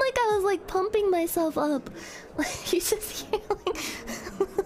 like I was like pumping myself up. Like you just yelling.